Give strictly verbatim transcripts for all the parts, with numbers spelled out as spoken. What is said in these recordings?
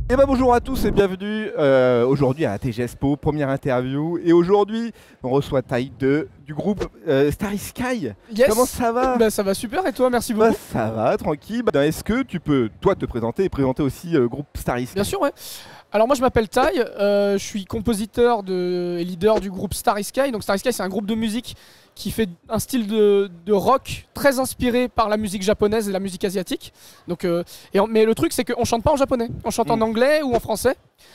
Et bah bonjour à tous et bienvenue euh, aujourd'hui à T G Expo, première interview. Et aujourd'hui, on reçoit Taï de, du groupe euh, Starry Sky. Yes. Comment ça va? Bah ça va super et toi, merci beaucoup. Bah, ça va, tranquille. Bah, Est-ce que tu peux, toi, te présenter et présenter aussi euh, le groupe Starry Sky? Bien sûr, ouais. Alors moi je m'appelle Taï, euh, je suis compositeur de, et leader du groupe Starry Sky. Donc Starry Sky c'est un groupe de musique qui fait un style de, de rock très inspiré par la musique japonaise et la musique asiatique. Donc, euh, et on, mais le truc c'est qu'on chante pas en japonais, on chante mmh. en anglais ou en français.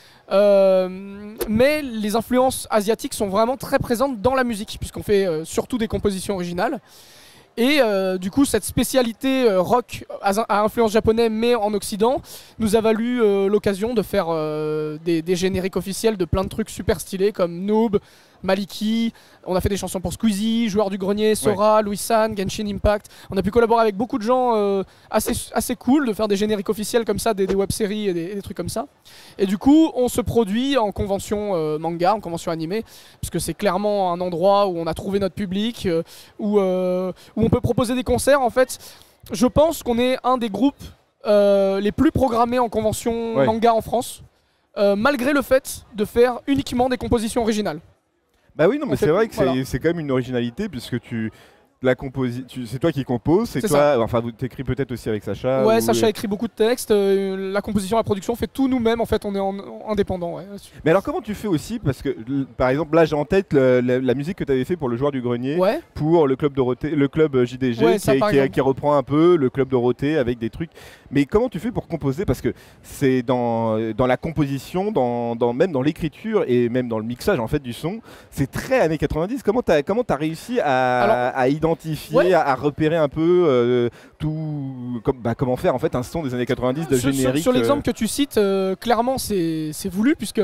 Euh, mais les influences asiatiques sont vraiment très présentes dans la musique puisqu'on fait euh, surtout des compositions originales. Et euh, du coup, cette spécialité euh, rock à, à influence japonaise mais en Occident nous a valu euh, l'occasion de faire euh, des, des génériques officiels de plein de trucs super stylés comme Noob, Maliki. On a fait des chansons pour Squeezie, Joueur du Grenier, Sora, ouais. Louis San, Genshin Impact. On a pu collaborer avec beaucoup de gens euh, assez, assez cool, de faire des génériques officiels comme ça, des, des web-séries et des, et des trucs comme ça. Et du coup, on se produit en convention euh, manga, en convention animée, puisque c'est clairement un endroit où on a trouvé notre public, euh, où, euh, où on peut proposer des concerts. En fait, je pense qu'on est un des groupes euh, les plus programmés en convention ouais. manga en France, euh, malgré le fait de faire uniquement des compositions originales. Bah oui, non, mais c'est vrai que voilà. c'est quand même une originalité puisque tu. La composi c'est toi qui composes, c'est toi, ça. enfin vous t'écris peut-être aussi avec Sacha. Ouais, ou... Sacha écrit beaucoup de textes, euh, la composition, la production, on fait tout nous-mêmes, en fait on est en, en indépendant. Ouais. Mais alors comment tu fais aussi, parce que par exemple là j'ai en tête le, la, la musique que tu avais fait pour le Joueur du Grenier, ouais. pour le club Dorothée, le club J D G, ouais, qui, ça, est, qui, est, qui reprend un peu le club Dorothée avec des trucs. Mais comment tu fais pour composer, parce que c'est dans, dans la composition, dans, dans, même dans l'écriture et même dans le mixage en fait du son, c'est très années quatre-vingt-dix. Comment tu as, comment t'as réussi à, alors, à identifier, ouais. à, à repérer un peu euh, tout, comme, bah, comment faire en fait un son des années quatre-vingt-dix de sur, générique? Sur, sur l'exemple euh... que tu cites, euh, clairement c'est voulu puisque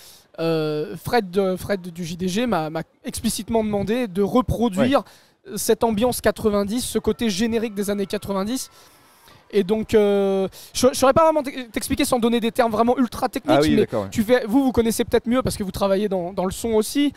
euh, Fred, de, Fred du J D G m'a explicitement demandé de reproduire ouais. cette ambiance quatre-vingt-dix, ce côté générique des années quatre-vingt-dix. Et donc, euh, je ne saurais pas vraiment t'expliquer sans donner des termes vraiment ultra techniques, ah oui, mais ouais. tu fais, vous, vous connaissez peut-être mieux parce que vous travaillez dans, dans le son aussi.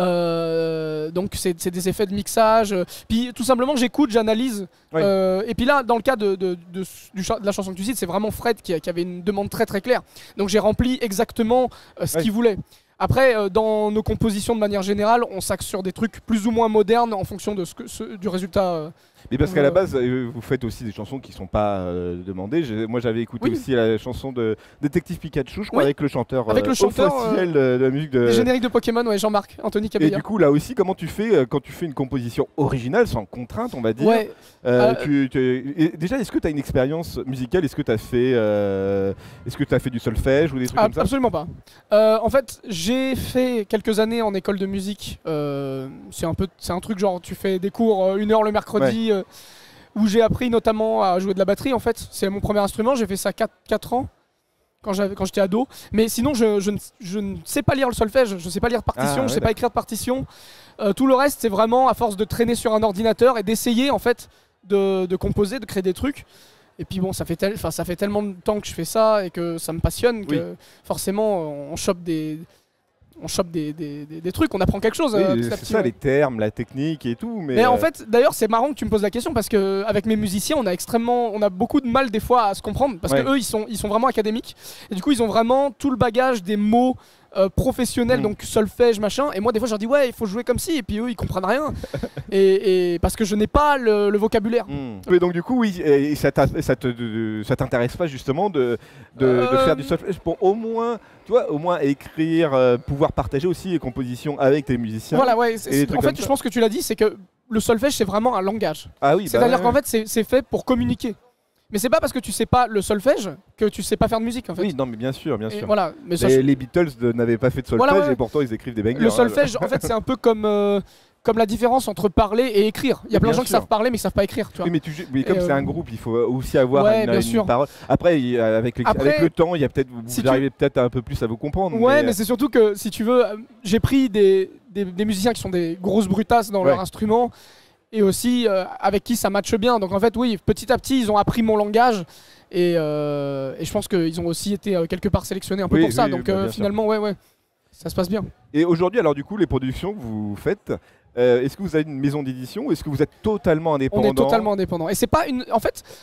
Euh, donc, c'est des effets de mixage. Puis, tout simplement, j'écoute, j'analyse. Ouais. Euh, et puis là, dans le cas de, de, de, du, de la chanson que tu cites, c'est vraiment Fred qui, qui avait une demande très très claire. Donc, j'ai rempli exactement euh, ce ouais. qu'il voulait. Après, euh, dans nos compositions de manière générale, on s'axe sur des trucs plus ou moins modernes en fonction de ce que, ce, du résultat. Euh, Mais parce qu'à la base, euh, vous faites aussi des chansons qui ne sont pas euh, demandées. Moi, j'avais écouté oui. aussi la chanson de Détective Pikachu, je crois, oui. avec le chanteur, avec le chanteur officiel euh, de la musique de... Les génériques de Pokémon, ouais, Jean-Marc, Anthony Cabella. Et du coup, là aussi, comment tu fais euh, quand tu fais une composition originale, sans contrainte, on va dire ouais. euh, tu, tu, et Déjà, est-ce que tu as une expérience musicale? Est-ce que tu as fait, euh, est-ce que tu as fait du solfège ou des trucs ah, comme ça? Absolument pas. Euh, en fait, j'ai fait quelques années en école de musique. Euh, c'est un peu, c'est un truc genre, tu fais des cours euh, une heure le mercredi. Ouais. Euh, où j'ai appris notamment à jouer de la batterie en fait. C'est mon premier instrument, j'ai fait ça quatre ans quand j'étais ado. Mais sinon je, je, ne, je ne sais pas lire le solfège, je ne sais pas lire de partition, ah, ouais, je ne sais pas écrire de partition. Euh, tout le reste c'est vraiment à force de traîner sur un ordinateur et d'essayer en fait de, de composer, de créer des trucs. Et puis bon, ça fait, tel, ça fait tellement de temps que je fais ça et que ça me passionne que oui. forcément on chope des... on chope des, des, des, des trucs, on apprend quelque chose. Oui, euh, c'est ça, ouais. les termes, la technique et tout. Mais, mais euh... en fait, d'ailleurs, c'est marrant que tu me poses la question parce que avec mes musiciens, on a extrêmement, on a beaucoup de mal des fois à se comprendre parce ouais. que eux, ils sont, ils sont vraiment académiques et du coup, ils ont vraiment tout le bagage des mots euh, professionnels, mmh. donc solfège, machin. Et moi, des fois, je leur dis ouais, il faut jouer comme ci, et puis eux, ils comprennent rien. et, et parce que je n'ai pas le, le vocabulaire. Mmh. Mais donc du coup, oui, et ça t'intéresse pas justement de, de, euh... de faire du solfège pour au moins. Tu vois, au moins écrire, euh, pouvoir partager aussi les compositions avec tes musiciens. Voilà, ouais. En fait, je pense que tu l'as dit, c'est que le solfège, c'est vraiment un langage. Ah oui. C'est-à-dire bah, qu'en ouais. fait, c'est fait pour communiquer. Mais c'est pas parce que tu sais pas le solfège que tu sais pas faire de musique en fait. Oui, non, mais bien sûr, bien sûr. Et voilà. Mais les, je... les Beatles n'avaient pas fait de solfège voilà, ouais. et pourtant ils écrivent des bangers. Le solfège, hein, en fait, c'est un peu comme. Euh, Comme la différence entre parler et écrire. Il y a plein de gens sûr. qui savent parler mais qui savent pas écrire. Tu vois. Oui, mais, tu, mais comme c'est euh... un groupe, il faut aussi avoir ouais, une, une parole. Après, avec, les, Après, avec le temps, il y a peut-être vous si arrivez tu... peut-être un peu plus à vous comprendre. Ouais, mais, mais c'est surtout que si tu veux, j'ai pris des, des, des musiciens qui sont des grosses brutasses dans ouais. leur instrument et aussi euh, avec qui ça matche bien. Donc en fait, oui, petit à petit, ils ont appris mon langage. Et, euh, et je pense qu'ils ont aussi été euh, quelque part sélectionnés un peu oui, pour ça. Oui, Donc bah, euh, finalement, ouais, ouais, ça se passe bien. Et aujourd'hui, alors du coup, les productions que vous faites, euh, est-ce que vous avez une maison d'édition ou est-ce que vous êtes totalement indépendant? On est totalement indépendant. Et c'est pas une. En fait,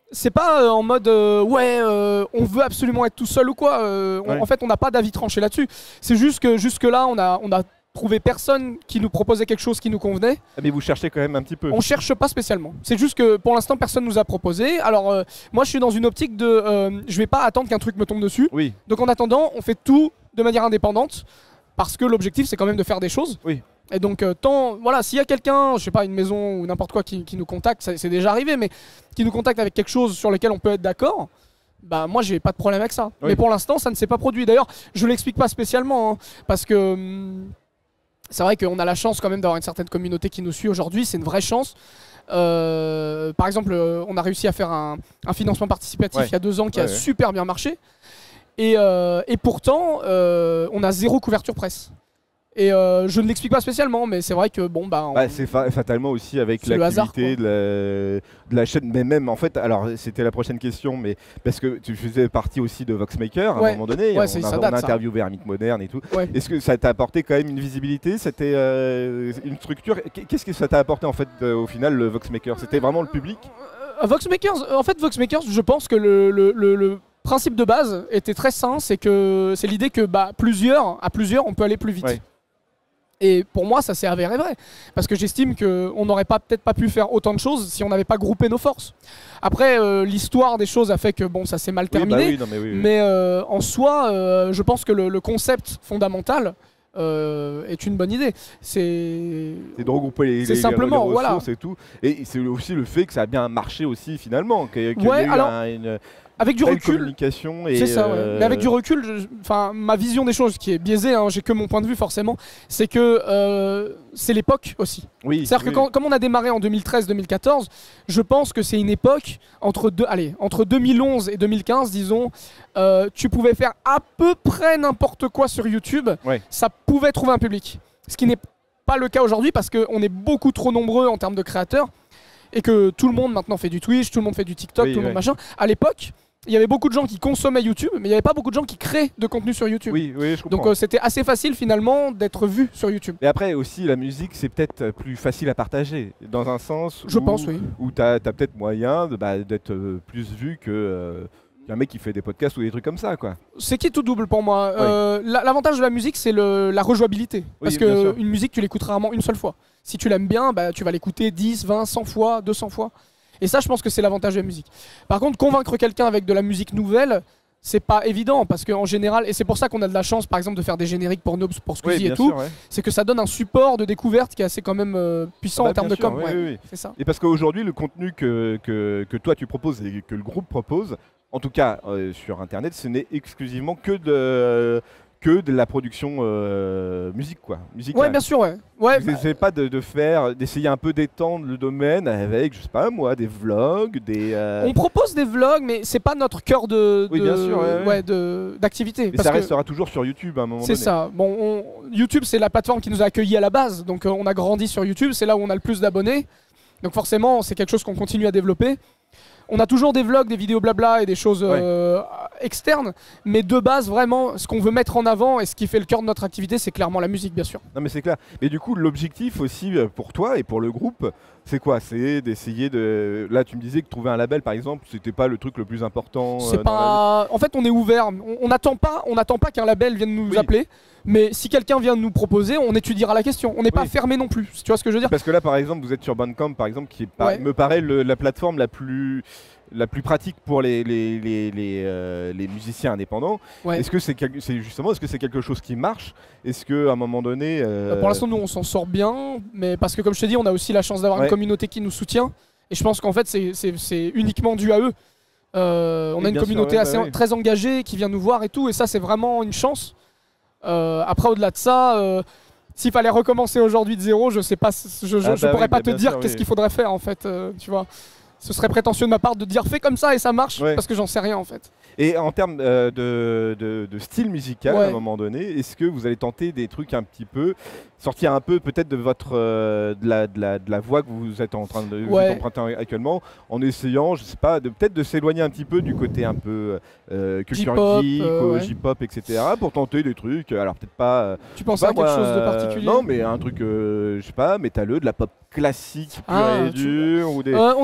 c'est pas euh, en mode euh, ouais, euh, on veut absolument être tout seul ou quoi. Euh, on- Ouais. En fait, on n'a pas d'avis tranché là-dessus. C'est juste que jusque-là, on a, on a trouvé personne qui nous proposait quelque chose qui nous convenait. Ah, mais vous cherchez quand même un petit peu. On cherche pas spécialement. C'est juste que pour l'instant, personne nous a proposé. Alors, euh, moi, je suis dans une optique de. Euh, je vais pas attendre qu'un truc me tombe dessus. Oui, Donc, en attendant, on fait tout de manière indépendante. Parce que l'objectif, c'est quand même de faire des choses. oui. Et donc, euh, tant, voilà, s'il y a quelqu'un, je sais pas, une maison ou n'importe quoi qui, qui nous contacte, ça- c'est déjà arrivé, mais qui nous contacte avec quelque chose sur lequel on peut être d'accord, bah moi j'ai pas de problème avec ça. Oui. Mais pour l'instant, ça ne s'est pas produit. D'ailleurs, je l'explique pas spécialement, hein, parce que hum, c'est vrai qu'on a la chance quand même d'avoir une certaine communauté qui nous suit aujourd'hui, c'est une vraie chance. Euh, par exemple, euh, on a réussi à faire un, un financement participatif Ouais. il y a deux ans qui Ouais, a ouais. super bien marché. Et, euh, et pourtant, euh, on a zéro couverture presse. Et euh, je ne l'explique pas spécialement, mais c'est vrai que bon, bah. on- Bah, c'est fa- fatalement aussi avec C'est le hasard, l'activité de la, de la chaîne, mais même en fait, alors c'était la prochaine question, mais parce que tu faisais partie aussi de Voxmaker à Ouais. un moment donné, Ouais, on, c'est- a, ça on date, a ça. interviewé Hermite Moderne et tout. Ouais. Est-ce que ça t'a apporté quand même une visibilité? C'était euh, une structure. Qu'est-ce que ça t'a apporté en fait euh, au final le Voxmaker? C'était vraiment le public? Euh, Voxmakers, en fait, Voxmakers, je pense que le, le- le- le principe de base était très sain, c'est que c'est l'idée que bah, plusieurs, à plusieurs, on peut aller plus vite. Ouais. Et pour moi, ça s'est avéré vrai, parce que j'estime qu'on n'aurait pas peut-être pas pu faire autant de choses si on n'avait pas groupé nos forces. Après, euh, l'histoire des choses a fait que bon, ça s'est mal Oui, bah terminé, oui, non, mais oui, oui. mais euh, en soi, euh, je pense que le, le concept fondamental euh, est une bonne idée. C'est C'est de regrouper les, C'est les- simplement, les voilà. ressources et tout. Et c'est aussi le fait que ça a bien marché aussi finalement, qu'il qu'il y Ouais, a eu alors, un- une avec du belle recul. communication. et C'est ça, ouais. euh, Mais avec du recul, je- enfin, ma vision des choses qui est biaisée, hein, j'ai que mon point de vue forcément, c'est que euh, c'est l'époque aussi. Oui, C'est-à-dire oui. que quand- comme on a démarré en deux mille treize deux mille quatorze, je pense que c'est une époque entre, deux, allez, entre deux mille onze et deux mille quinze, disons, euh, tu pouvais faire à peu près n'importe quoi sur YouTube, Ouais. ça pouvait trouver un public. Ce qui n'est pas le cas aujourd'hui parce qu'on est beaucoup trop nombreux en termes de créateurs et que tout le monde maintenant fait du Twitch, tout le monde fait du TikTok, Oui, tout le ouais. monde machin. À l'époque, il y avait beaucoup de gens qui consommaient YouTube, mais il n'y avait pas beaucoup de gens qui créaient de contenu sur YouTube. Oui, oui, je comprends. Donc euh, c'était assez facile finalement d'être vu sur YouTube. Et après aussi, la musique, c'est peut-être plus facile à partager, dans un sens Je où, pense, oui. où tu as, peut-être moyen de, bah, d'être euh, plus vu que euh, qu'un mec qui fait des podcasts ou des trucs comme ça, quoi. C'est qui tout double pour moi. Euh, la- L'avantage de la musique, c'est le- la rejouabilité. Parce bien sûr. qu'une musique, tu l'écoutes rarement une seule fois. Si tu l'aimes bien, bah, tu vas l'écouter dix, vingt, cent fois, deux cents fois. Et ça, je pense que c'est l'avantage de la musique. Par contre, convaincre quelqu'un avec de la musique nouvelle, c'est pas évident. Parce qu'en général, et c'est pour ça qu'on a de la chance, par exemple, de faire des génériques pour Noobs, pour Squeezie bien et tout, sûr, ouais. c'est que ça donne un support de découverte qui est assez quand même euh, puissant Ah bah, en termes bien de sûr, com. oui, ouais. oui, oui. C'est ça. Et parce qu'aujourd'hui, le contenu que, que, que toi tu proposes et que le groupe propose, en tout cas euh, sur Internet, ce n'est exclusivement que de, que de la production euh, musique, quoi. Musicale. Ouais, bien sûr, ouais. Ouais, Vous bah, n'essayez pas de, de faire, d'essayer un peu d'étendre le domaine avec, je sais pas moi, des vlogs, des. euh, on propose des vlogs, mais c'est pas notre cœur de, Oui, de- bien sûr, ouais, ouais. de- d'activité. Mais Parce ça que- restera toujours sur YouTube à un moment C'est donné. ça. Bon, on- YouTube, c'est la plateforme qui nous a accueillis à la base. Donc, euh, on a grandi sur YouTube. C'est là où on a le plus d'abonnés. Donc, forcément, c'est quelque chose qu'on continue à développer. On a toujours des vlogs, des vidéos blabla et des choses euh, externes. Mais de base, vraiment, ce qu'on veut mettre en avant et ce qui fait le cœur de notre activité, c'est clairement la musique, bien sûr. Non mais c'est clair. Mais du coup, l'objectif aussi euh, pour toi et pour le groupe, c'est quoi? C'est d'essayer de. Là, tu me disais que trouver un label, par exemple, c'était pas le truc le plus important. euh, C'est dans la vie. pas. En fait, on est ouvert. On on n'attend pas, on n'attend pas qu'un label vienne nous Oui. appeler. Mais si quelqu'un vient nous proposer, on étudiera la question. On n'est pas Oui. fermé non plus. Tu vois ce que je veux dire? Parce que là, par exemple, vous êtes sur Bandcamp, par exemple, qui est pas- Ouais. me paraît le- la plateforme la plus la plus pratique pour les les, les, les, euh, les musiciens indépendants. Ouais. Est-ce que c'est quel- c'est justement est-ce que c'est quelque chose qui marche? Est-ce que à un moment donné, euh, Euh, Pour l'instant, nous, on s'en sort bien, mais parce que, comme je t'ai dit, on a aussi la chance d'avoir Ouais. une communauté qui nous soutient. Et je pense qu'en fait, c'est- c'est c'est uniquement dû à eux. Euh, on Oui, a une bien sûr, communauté ouais, assez bah oui. très engagée qui vient nous voir et tout, et ça, c'est vraiment une chance. Euh, après, au-delà de ça, euh, s'il fallait recommencer aujourd'hui de zéro, je sais pas, je, je, Ah je bah pourrais oui, pas bah te bien dire sûr, qu'est-ce oui. qu'il faudrait faire en fait. euh, tu vois, ce serait prétentieux de ma part de dire fais comme ça et ça marche, Ouais. parce que j'en sais rien en fait. Et en termes euh, de, de- de style musical, Ouais. à un moment donné, est-ce que vous allez tenter des trucs un petit peu, sortir un peu peut-être de votre euh, de, la, de, la, de la voix que vous êtes en train de vous Ouais. êtes emprunter actuellement, en essayant, je sais pas, de peut-être de s'éloigner un petit peu du côté un peu euh, culture J-pop, geek, euh, euh, ouais. J-pop, et cetera, pour tenter des trucs. Alors peut-être pas. euh, Tu penses je sais à pas, quelque moi, chose de euh, particulier? Non, mais un truc, euh, je sais pas, métalleux, de la pop classique pure Ah, et tu- dure, ou des. Euh, on y a déjà pensé.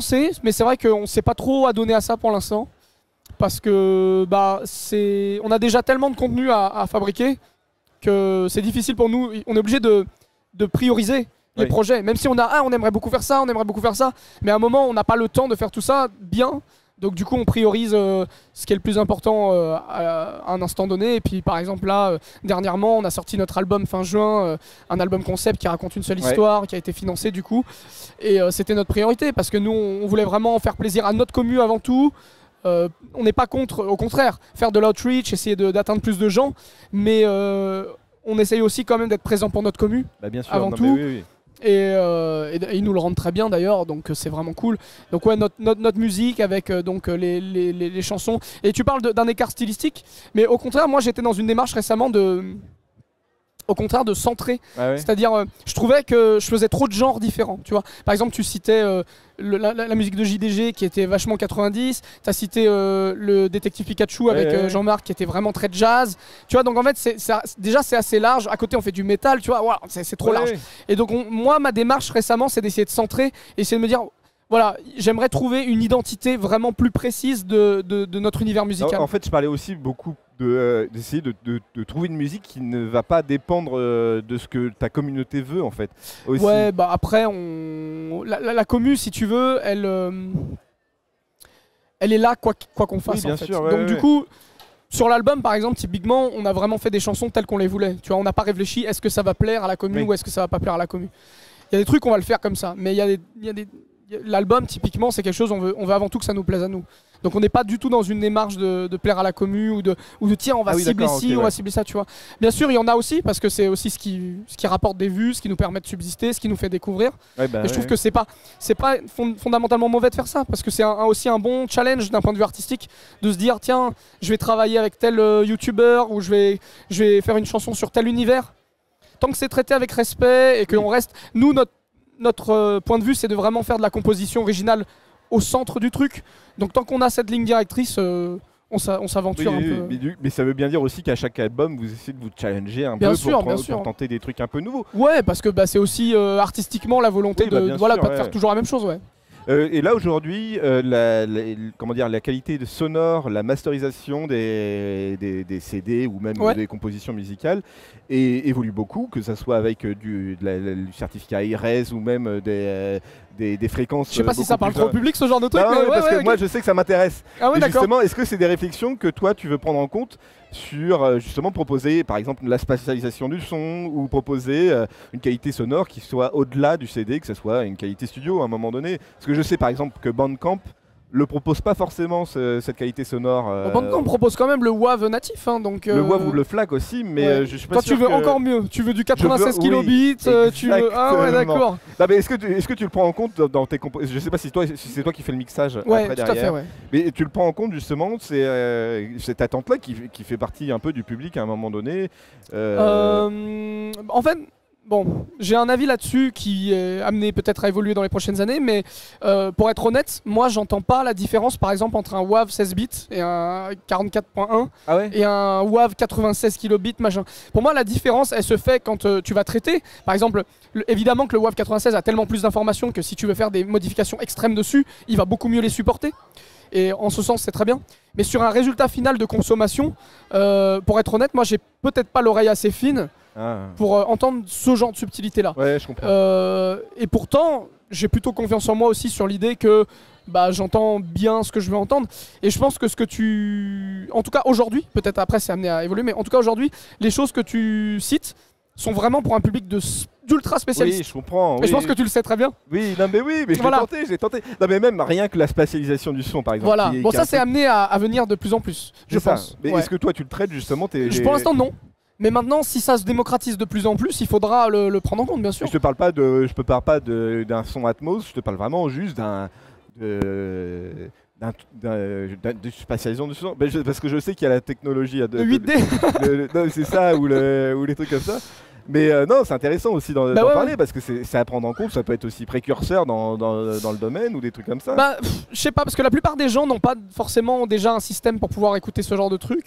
commencé, mais c'est vrai qu'on s'est pas trop adonné à ça pour l'instant. Parce que bah, c'est... on a déjà tellement de contenu à, à fabriquer que c'est difficile pour nous. On est obligé de, de prioriser les oui. projets. Même si on a, ah, on aimerait beaucoup faire ça, on aimerait beaucoup faire ça. Mais à un moment, on n'a pas le temps de faire tout ça bien. Donc du coup, on priorise euh, ce qui est le plus important euh, à, à un instant donné. Et puis par exemple là, euh, dernièrement, on a sorti notre album fin juin, euh, un album concept qui raconte une seule ouais. histoire, qui a été financé du coup. Et euh, c'était notre priorité parce que nous, on voulait vraiment faire plaisir à notre commu avant tout. Euh, on n'est pas contre, au contraire, faire de l'outreach, essayer d'atteindre plus de gens, mais euh, on essaye aussi quand même d'être présent pour notre commu, bah bien sûr, avant non, tout. oui, oui. Et, euh, et, et ils nous le rendent très bien d'ailleurs, donc c'est vraiment cool. Donc ouais, notre, notre, notre musique avec euh, donc les, les, les, les chansons. Et tu parles d'un écart stylistique, mais au contraire, moi j'étais dans une démarche récemment de... au contraire de centrer, ah ouais. c'est-à-dire euh, je trouvais que je faisais trop de genres différents, tu vois. Par exemple, tu citais euh, le, la, la musique de J D G qui était vachement quatre-vingt-dix, tu as cité euh, le détective Pikachu avec ouais, euh, ouais. Jean-Marc qui était vraiment très jazz, tu vois. Donc en fait, c'est, c'est, déjà c'est assez large. À côté, on fait du métal, tu vois, wow, c'est trop ouais, large. ouais. Et donc on, moi, ma démarche récemment, c'est d'essayer de centrer et essayer de me dire, voilà, j'aimerais trouver une identité vraiment plus précise de, de, de notre univers musical. En, en fait, je parlais aussi beaucoup d'essayer de, euh, de, de, de trouver une musique qui ne va pas dépendre euh, de ce que ta communauté veut, en fait. Aussi. Ouais, bah après, on... la, la, la commu, si tu veux, elle, euh... elle est là quoi quoi qu'on fasse. Oui, bien en fait. sûr, ouais, Donc ouais, du ouais. coup, sur l'album, par exemple, typiquement, on a vraiment fait des chansons telles qu'on les voulait. Tu vois, on n'a pas réfléchi, est-ce que ça va plaire à la commu oui. ou est-ce que ça va pas plaire à la commu. Il y a des trucs, on va le faire comme ça, mais il y a des... Y a des... L'album, typiquement, c'est quelque chose, on veut, on veut avant tout que ça nous plaise à nous. Donc on n'est pas du tout dans une démarche de, de plaire à la commu ou de, ou de tiens, on va ah oui, cibler ci, okay, on ouais. va cibler ça, tu vois. Bien sûr, il y en a aussi, parce que c'est aussi ce qui, ce qui rapporte des vues, ce qui nous permet de subsister, ce qui nous fait découvrir. Ouais, bah, Et je ouais, trouve ouais. que c'est pas, c'est pas fond, fondamentalement mauvais de faire ça, parce que c'est un, un, aussi un bon challenge d'un point de vue artistique, de se dire, tiens, je vais travailler avec tel euh, youtubeur, ou je vais, je vais faire une chanson sur tel univers. Tant que c'est traité avec respect et qu'on reste... Nous, notre Notre euh, point de vue, c'est de vraiment faire de la composition originale au centre du truc. Donc tant qu'on a cette ligne directrice, euh, on s'aventure oui, un oui, peu. Mais, du, mais ça veut bien dire aussi qu'à chaque album, vous essayez de vous challenger un bien peu sûr, pour, bien pour, sûr. pour tenter des trucs un peu nouveaux. Ouais, parce que bah, c'est aussi euh, artistiquement la volonté oui, de, bah, voilà, sûr, pas ouais. de faire toujours la même chose. Ouais. Euh, et là aujourd'hui, euh, la, la, comment dire, la qualité de sonore, la masterisation des, des, des C D ou même ouais. des compositions musicales et, évolue beaucoup, que ce soit avec euh, du, de la, la, du certificat I R E S ou même euh, des, euh, des, des fréquences. Je sais pas si ça parle plus... trop au public ce genre de truc, non, mais ouais, ouais, parce ouais, que okay. moi je sais que ça m'intéresse. Ah ouais, justement, est-ce que c'est des réflexions que toi tu veux prendre en compte sur euh, justement proposer par exemple la spatialisation du son ou proposer euh, une qualité sonore qui soit au-delà du C D, que ce soit une qualité studio à un moment donné. Parce que je sais par exemple que Bandcamp le propose pas forcément ce, cette qualité sonore. Euh, bon, Bandcamp propose quand même le W A V natif, hein, donc. Le euh... W A V ou le F L A C aussi, mais ouais. euh, je suis pas Toi, sûr tu veux que... encore mieux. Tu veux du quatre-vingt-seize veux... kilobits. Oui, euh, tu veux... Ah ouais, d'accord. Est-ce que, tu... est-ce que tu le prends en compte dans tes compositions? Je sais pas si, toi, si c'est toi qui fais le mixage ouais, après tout derrière. À fait, ouais. Mais tu le prends en compte justement, c'est euh, cette attente-là qui, qui fait partie un peu du public à un moment donné. Euh... Euh, en fait. Bon, j'ai un avis là-dessus qui est amené peut-être à évoluer dans les prochaines années, mais euh, pour être honnête, moi j'entends pas la différence par exemple entre un W A V seize bits et un quarante-quatre point un ah ouais et un W A V quatre-vingt-seize kilobits machin. Pour moi la différence elle se fait quand euh, tu vas traiter, par exemple, le, évidemment que le W A V quatre-vingt-seize a tellement plus d'informations que si tu veux faire des modifications extrêmes dessus, il va beaucoup mieux les supporter. Et en ce sens c'est très bien. Mais sur un résultat final de consommation, euh, pour être honnête, moi j'ai peut-être pas l'oreille assez fine ah. pour euh, entendre ce genre de subtilité-là. Ouais, je comprends. Euh, et pourtant, j'ai plutôt confiance en moi aussi sur l'idée que bah, j'entends bien ce que je veux entendre. Et je pense que ce que tu... En tout cas aujourd'hui, peut-être après c'est amené à évoluer, mais en tout cas aujourd'hui, les choses que tu cites sont vraiment pour un public de d'ultra spécialiste. Oui, je comprends. Et oui. je pense que tu le sais très bien. Oui, non mais oui, mais je voilà. l'ai tenté, j'ai tenté. Non mais même rien que la spatialisation du son par exemple. Voilà. Qui, bon qui ça c'est peu... amené à, à venir de plus en plus, je ça. pense. Mais ouais. est-ce que toi tu le traites justement tes... Je, Pour l'instant non. Mais maintenant, si ça se démocratise de plus en plus, il faudra le, le prendre en compte, bien sûr. Je te parle pas de, je te parle pas de, d'un son Atmos, je te parle vraiment juste d'un, de, d'un, d'un, d'un de spatialisation du son. Ben je, parce que je sais qu'il y a la technologie de, de huit D. De, de, non, c'est ça ou, le, ou les trucs comme ça. Mais euh, non, c'est intéressant aussi d'en, bah d'en ouais, parler ouais. parce que c'est, c'est à prendre en compte. Ça peut être aussi précurseur dans, dans, dans le domaine ou des trucs comme ça. Bah, je sais pas, parce que la plupart des gens n'ont pas forcément déjà un système pour pouvoir écouter ce genre de truc.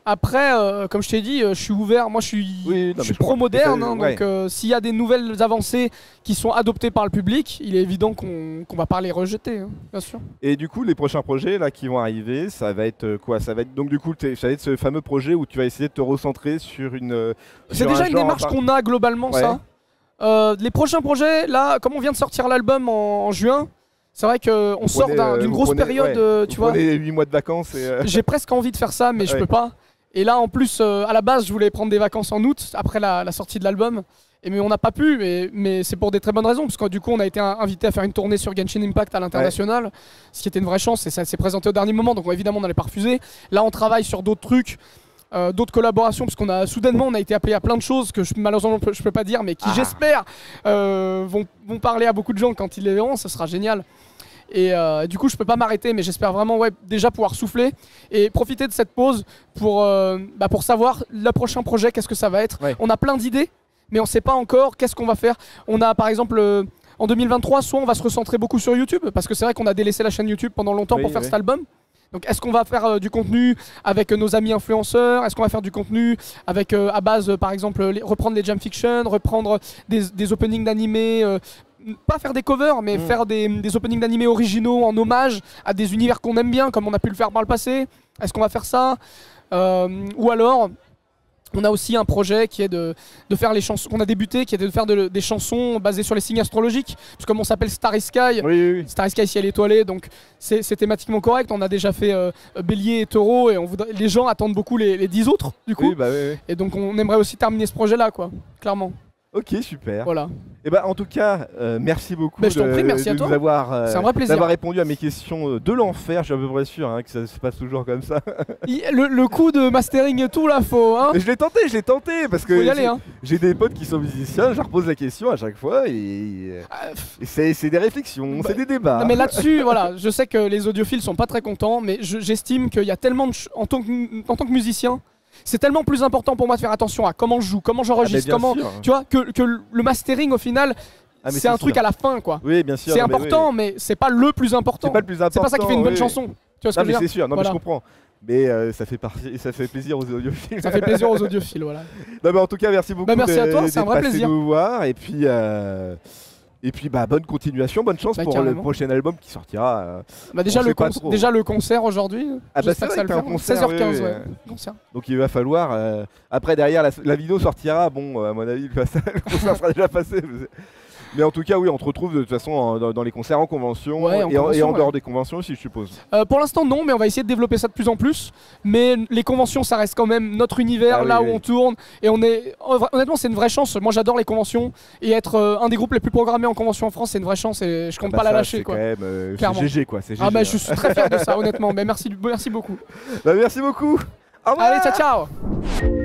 Après, euh, comme je t'ai dit, euh, je suis ouvert. Moi, je suis, Oui, non, je suis mais je comprends. pro-moderne. Mais ça, hein, ouais. donc, euh, s'il y a des nouvelles avancées qui sont adoptées par le public, il est évident qu'on qu'on va pas les rejeter, hein, bien sûr. Et du coup, les prochains projets là qui vont arriver, ça va être euh, quoi? Ça va être donc du coup, t'es- ça va être ce fameux projet où tu vas essayer de te recentrer sur une. euh, C'est sur déjà un une genre démarche par- qu'on a globalement, Ouais. ça. Euh, les prochains projets, là, comme on vient de sortir l'album en, en juin, c'est vrai qu'on sort prenez, d'un- euh, d'une vous grosse prenez- période, ouais, euh, vous tu vois. prenez huit mois de vacances et. euh, J'ai presque envie de faire ça, mais je Ouais. peux pas. Et là, en plus, euh, à la base, je voulais prendre des vacances en août, après la, la sortie de l'album. Et mais on n'a pas pu, mais, mais c'est pour des très bonnes raisons, parce que du coup, on a été un- invité à faire une tournée sur Genshin Impact à l'international, ce qui était une vraie chance, et ça s'est présenté au dernier moment, donc évidemment, on n'allait pas refuser. Là, on travaille sur d'autres trucs. Euh, d'autres collaborations, parce qu'on a soudainement on a été appelé à plein de choses que je, malheureusement je peux pas dire, mais qui Ah. j'espère euh, vont, vont parler à beaucoup de gens quand ils les verront, ça sera génial. Et euh, du coup je peux pas m'arrêter, mais j'espère vraiment ouais, déjà pouvoir souffler et profiter de cette pause pour, euh, bah, pour savoir le prochain projet, qu'est-ce que ça va être. Ouais. On a plein d'idées, mais on sait pas encore qu'est-ce qu'on va faire. On a par exemple euh, en deux mille vingt-trois, soit on va se recentrer beaucoup sur YouTube, parce que c'est vrai qu'on a délaissé la chaîne YouTube pendant longtemps Oui, pour faire oui. cet album. Donc est-ce qu'on va faire euh, du contenu avec euh, nos amis influenceurs? Est-ce qu'on va faire du contenu avec euh, à base euh, par exemple les- reprendre les jam fiction, reprendre des, des openings d'animés, euh, pas faire des covers mais Mm. faire des, des openings d'animés originaux en hommage à des univers qu'on aime bien comme on a pu le faire par le passé? Est-ce qu'on va faire ça? Euh, Ou alors on a aussi un projet qui est de, de faire les chansons qu'on a débuté, qui est de faire de- des chansons basées sur les signes astrologiques, parce que comme on s'appelle Starry Sky, Oui, oui, oui. Starry Sky ciel étoilé, donc c'est c'est thématiquement correct. On a déjà fait euh, Bélier et Taureau, et on voudrait, les gens attendent beaucoup les, les dix autres, du coup. Oui, bah oui, oui. Et donc on aimerait aussi terminer ce projet-là, quoi, clairement. Ok, super. Voilà. Et bah en tout cas, euh, merci beaucoup Bah, je t'en de, prie, merci de à toi. nous avoir, euh, C'est un vrai plaisir. d'avoir répondu à mes questions euh, de l'enfer. Je suis à peu près sûr hein, que ça se passe toujours comme ça. Il- le, le coup de mastering et tout, là, faut. Hein, Mais je l'ai tenté, je l'ai tenté parce que faut y aller, j'ai- hein. j'ai des potes qui sont musiciens, je leur pose la question à chaque fois et, Ah, pff, et c'est c'est des réflexions, Bah, c'est des débats. Non mais là-dessus, voilà, je sais que les audiophiles sont pas très contents, mais je- j'estime qu'il y a tellement de ch- en tant que, en tant que musicien, c'est tellement plus important pour moi de faire attention à comment je joue, comment Ah, mais j'enregistre, bien comment, sûr. tu vois, que, que le mastering au final, Ah, mais c'est c'est un truc sûr. à la fin, quoi. Oui, bien sûr. C'est non, mais important, oui. mais c'est pas le plus important. C'est pas le plus important. C'est pas ça qui fait une bonne oui, chanson. Tu vois ce Non que mais je veux c'est dire sûr, non Voilà. mais je comprends. Mais euh, ça fait partie, ça fait plaisir aux audiophiles. Ça fait plaisir aux audiophiles, voilà. Non mais en tout cas, merci beaucoup. Bah, merci à de- toi, c'est un d'être vrai passé plaisir. nous voir et puis euh, et puis bah bonne continuation, bonne chance Bah, pour le carrément. prochain album qui sortira. euh. Bah déjà, On le sait pas con- trop. déjà le concert aujourd'hui. Ah bah, j'espère c'est que vrai ça que le t'as un fera. concert, seize heures quinze, oui, oui, ouais. oui. Concert. Donc il va falloir. euh, Après derrière la, la vidéo sortira. Bon, euh, à mon avis, le concert le concert sera déjà passé. Mais en tout cas, oui, on te retrouve de toute façon en- dans, dans les concerts en convention Ouais, et, en en, et convention, en ouais. dehors des conventions aussi, je suppose. Euh, pour l'instant non, mais on va essayer de développer ça de plus en plus. Mais les conventions, ça reste quand même notre univers, Ah oui, là oui. où on tourne. Et on est, honnêtement, c'est une vraie chance. Moi, j'adore les conventions et être euh, un des groupes les plus programmés en convention en France, c'est une vraie chance et je compte Bah, pas la ça, lâcher, c'est quoi. quand même, euh, c'est Clairement. G G quoi. C'est G G. Ah bah, hein. je suis très fier de ça, honnêtement. Mais merci, merci beaucoup. Bah, merci beaucoup. Au revoir. Allez, ciao, ciao.